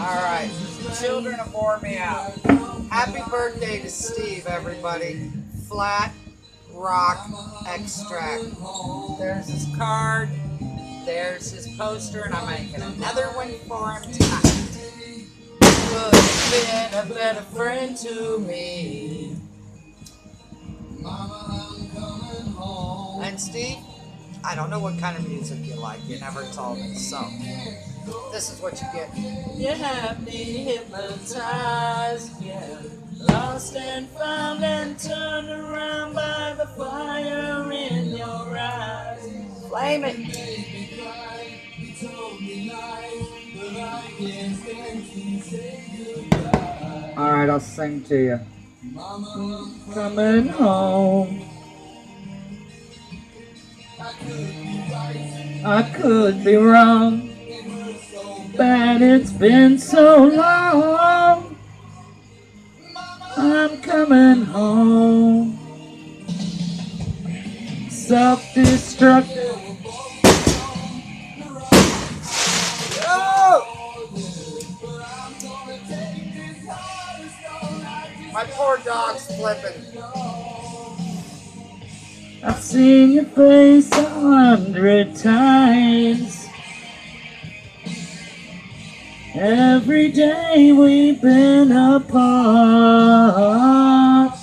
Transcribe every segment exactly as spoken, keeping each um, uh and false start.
Alright, children have wore me out. Happy birthday to Steve, everybody. Flat Rock Extract. There's his card. There's his poster, and I'm making another one for him tonight. Could have been a better friend to me. And Steve, I don't know what kind of music you like. You never told me, so this is what you get. You have me hypnotized, yeah. Lost and found and turned around by the fire in your eyes. Flame it. Alright, I'll sing to you. Coming home. I could be wrong, but it's been so long. I'm coming home. Self-destructive. Oh! My poor dog's flipping. I've seen your face a hundred times. Every day we've been apart.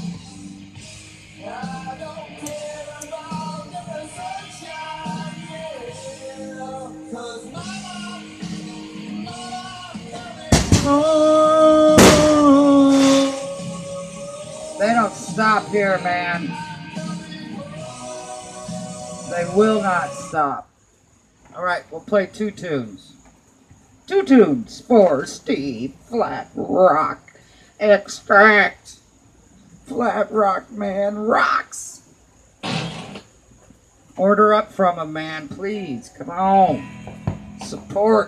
Oh, they don't stop here, man. They will not stop. Alright, we'll play two tunes. Two tunes for Steve. Flat Rock Extract. Flat Rock Man rocks. Order up from him, man, please. Come on. Support.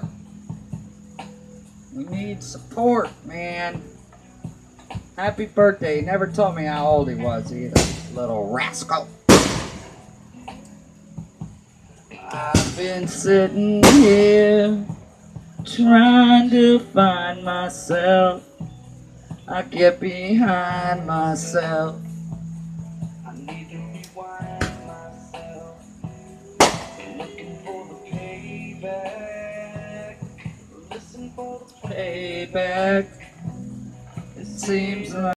We need support, man. Happy birthday. He never told me how old he was either. Little rascal. I've been sitting here trying to find myself. I get behind myself. I need to rewind myself. Looking for the payback. Listen for the payback. It seems like